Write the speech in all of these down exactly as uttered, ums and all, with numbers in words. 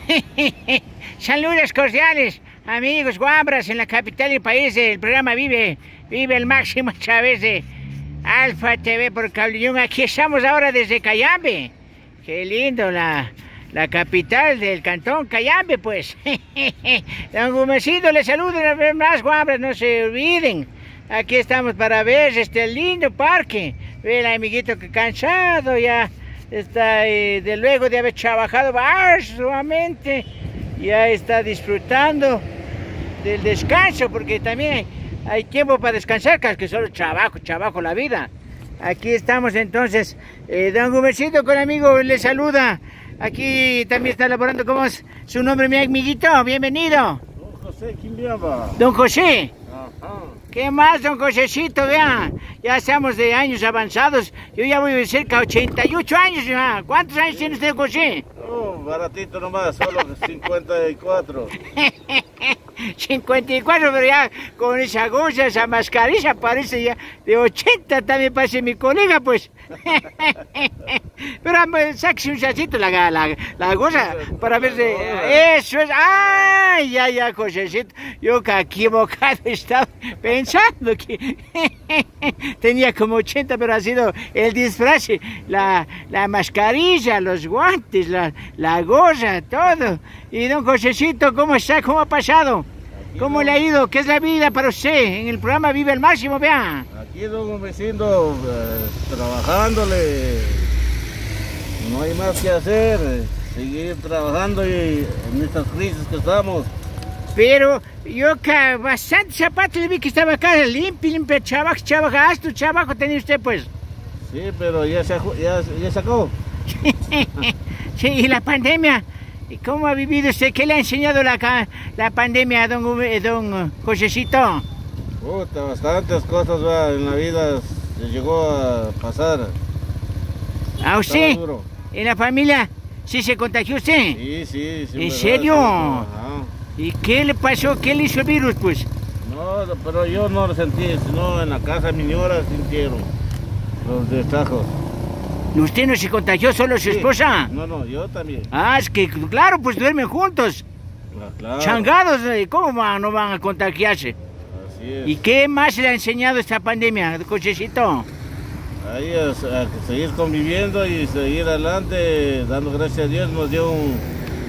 Saludos cordiales, amigos guambras en la capital del país. El programa Vive, Vive el Máximo a través de Alfa T V por Cablillón. Aquí estamos ahora desde Cayambe. Qué lindo, la, la capital del cantón Cayambe, pues. Don Gumecito les saluda una vez más, guambras, no se olviden. Aquí estamos para ver este lindo parque. Ve el amiguito que cansado ya está, eh, de luego de haber trabajado arduamente, ya está disfrutando del descanso, porque también hay, hay tiempo para descansar, que solo trabajo, trabajo la vida. Aquí estamos entonces, eh, don Gumercito con amigo le saluda. Aquí también está elaborando. ¿Cómo es su nombre, mi amiguito? Bienvenido. Don José, ¿quién llama? Don José. Ajá. ¿Qué más, don Josecito? Vea, ya estamos de años avanzados. Yo ya voy de cerca de ochenta y ocho años ya. ¿Cuántos años tiene usted, José? Oh, baratito nomás, solo cincuenta y cuatro. cincuenta y cuatro, pero ya con esa goza, esa mascarilla parece ya de ochenta, también parece mi colega, pues. Pero sáquese un chacito la, la, la goza para ver si... Eso es... ¡Ay, ya, ya, Josecito! Yo que equivocado estaba pensando que tenía como ochenta, pero ha sido el disfraz, la, la mascarilla, los guantes, la, la gorra, todo. Y don Josecito, ¿cómo está? ¿Cómo ha pasado? ¿Cómo le ha ido? ¿Qué es la vida para usted? En el programa Vive el Máximo, vea. Aquí don vecino, eh, trabajándole. No hay más que hacer. Seguir trabajando y en estas crisis que estamos. Pero yo que bastante zapatos le vi que estaba acá, limpio, limpio, trabajo, trabajo, hasta trabajo tenía usted, pues. Sí, pero ya, se, ya, ya sacó. Sí, y la pandemia. ¿Y cómo ha vivido usted? ¿Qué le ha enseñado la, la pandemia a don, don Josecito? Puta, bastantes cosas va, en la vida se llegó a pasar. ¿A usted? ¿En la familia sí se contagió usted? Sí, sí, sí. ¿En serio? Ajá. ¿Y qué le pasó? ¿Qué le hizo el virus, pues? No, pero yo no lo sentí, sino en la casa de mi señora sintieron los destrajos. ¿Usted no se contagió, solo su Sí. esposa? No, no, yo también. Ah, es que, claro, pues duermen juntos. Ah, claro. Changados, ¿cómo van, no van a contagiarse? Así es. ¿Y qué más le ha enseñado esta pandemia, Josecito? Ahí es, a seguir conviviendo y seguir adelante, dando gracias a Dios, nos dio un,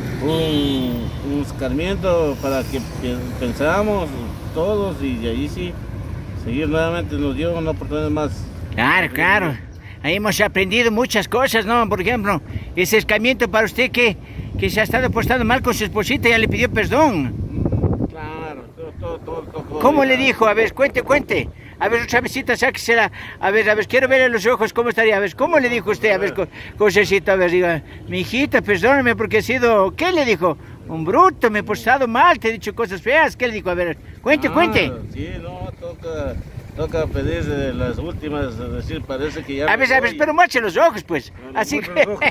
un, un escarmiento para que pensamos todos y de ahí sí, seguir nuevamente nos dio una oportunidad más. Claro, claro. Ahí hemos aprendido muchas cosas, ¿no? Por ejemplo, ese escarmiento para usted que, que se ha estado portando mal con su esposita, ya le pidió perdón. Claro, todo, todo, todo, todo. ¿Cómo le dijo? A ver, cuente, cuente. A ver, otra visita, sáquesela. A ver, a ver, quiero ver en los ojos cómo estaría. A ver, ¿cómo le dijo usted? A ver, Josecito, a ver, diga, mi hijita, perdóname porque he sido... ¿Qué le dijo? Un bruto, me he portado mal, te he dicho cosas feas. ¿Qué le dijo? A ver, cuente, ah, cuente. Sí, no, toca... Toca pedir de las últimas, es decir, parece que ya... A ver, a ver, pero moche los ojos, pues. No, no así mucho que... los ojos.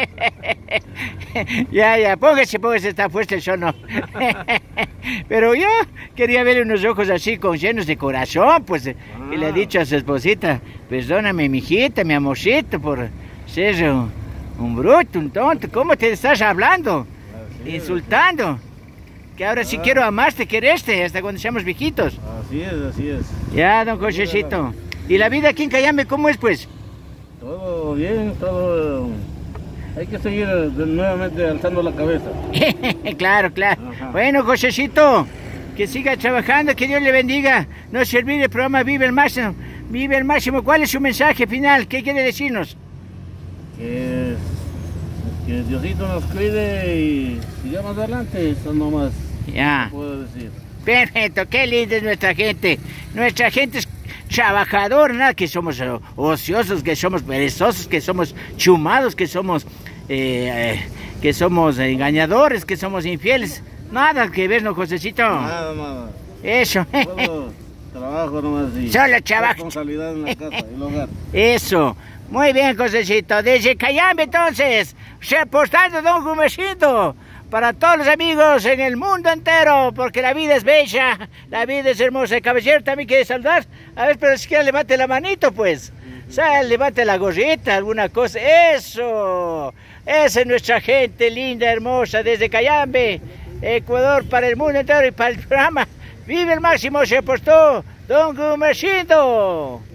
Ya, ya, póngase, póngase, está fuerte el sono. Pero yo quería ver unos ojos así, con llenos de corazón, pues. Ah. Y le he dicho a su esposita, perdóname, mijita, mi amorcito, por ser un, un bruto, un tonto. ¿Cómo te estás hablando? Así insultando. Es. Que ahora ah. sí quiero amarte, quererte, hasta cuando seamos viejitos. Así es, así es. Ya, don Josecito. ¿Y la vida aquí en Cayambe cómo es, pues? Todo bien, todo... Hay que seguir nuevamente alzando la cabeza. Claro, claro. Ajá. Bueno, Josecito, que siga trabajando, que Dios le bendiga. No se olvide el programa Vive el Máximo. Vive el Máximo. ¿Cuál es su mensaje final? ¿Qué quiere decirnos? Que, que Diosito nos cuide y sigamos adelante, eso nomás. Ya. Puedo decir. Perfecto, qué linda es nuestra gente. Nuestra gente es trabajadora, nada que somos ociosos, que somos perezosos, que somos chumados, que somos eh, eh, que somos engañadores, que somos infieles. Nada que ver, ¿no, Josecito? Nada, nada. Eso. Solo trabajo nomás y Solo trabajo. responsabilidad en la casa y el hogar. Eso. Muy bien, Josecito. Desde Cayambe, entonces, reportando don Gumecito para todos los amigos en el mundo entero, porque la vida es bella, la vida es hermosa. El caballero también quiere saludar. A ver, pero si quiere levante la manito, pues. O sea, levante la gorrita, alguna cosa. ¡Eso! Esa es nuestra gente linda, hermosa, desde Cayambe, Ecuador, para el mundo entero y para el programa. Vive el máximo, se apostó Don Gumercindo.